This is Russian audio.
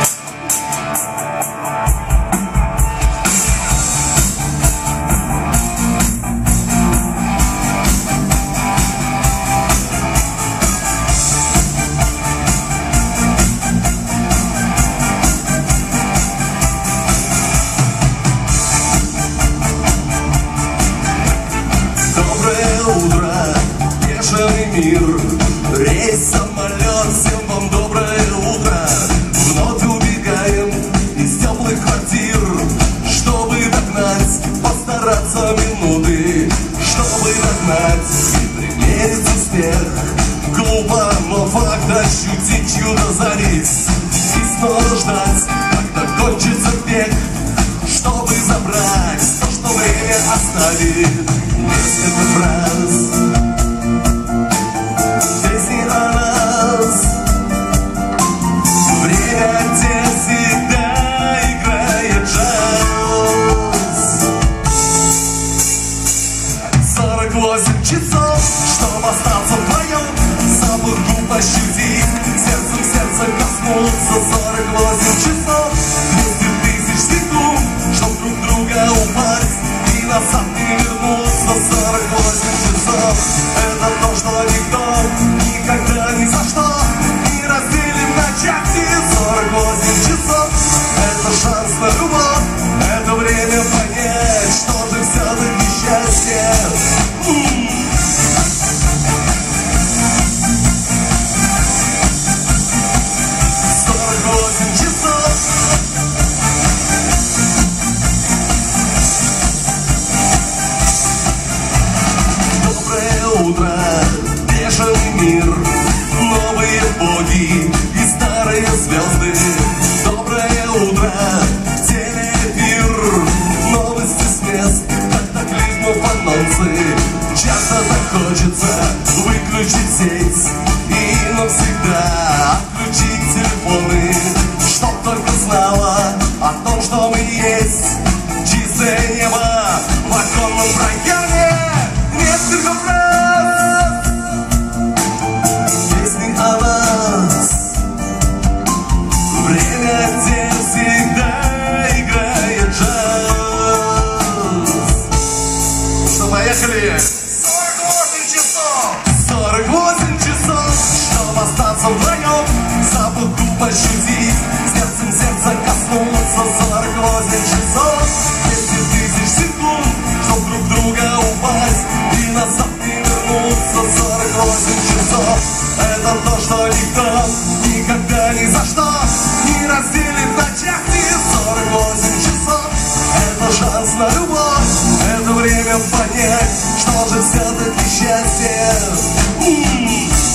Мир, рейс, самолет, всем вам доброе утро. Вновь убегаем из теплых квартир, чтобы догнать, постараться минуты, чтобы догнать и примерить успех. Глупо, но факт ощутить чудо за рейс и снова ждать, когда кончится бег, чтобы забрать то, что время оставит. Несколько фраз часов, чтобы остаться вдвоем, запах губ ощутить, сердцем сердце коснуться. 48 часов, 200 тысяч секунд, чтоб друг друга упасть и назад не вернуться. 48 часов, это то, что никто никогда ни за что не разделит на части. 48 часов, это шанс на любовь, это время понять, что же все-таки счастье. 48 часов. Доброе утро, бешеный мир, новые боги и старые звезды. Доброе утро, телеэфир, новости с мест, катаклизмов, анонсы. Часто так хочется выключить сеть и навсегда отключить телефоны, чтоб только знала о том, что мы есть. Чистое небо в оконном проеме, несколько фраз, песни о нас. Время, где всегда играет джаз. Что, поехали? 48 часов, чтобы остаться вдвоем, запах губ ощутить, сердцем сердца коснуться. 48 часов, 200 тысяч секунд, чтоб друг друга упасть и назад не вернуться. 48 часов, это то, что никто никогда ни за что не разделит на части. 48 часов, это шанс на любовь, это время понять, что же все-таки счастье.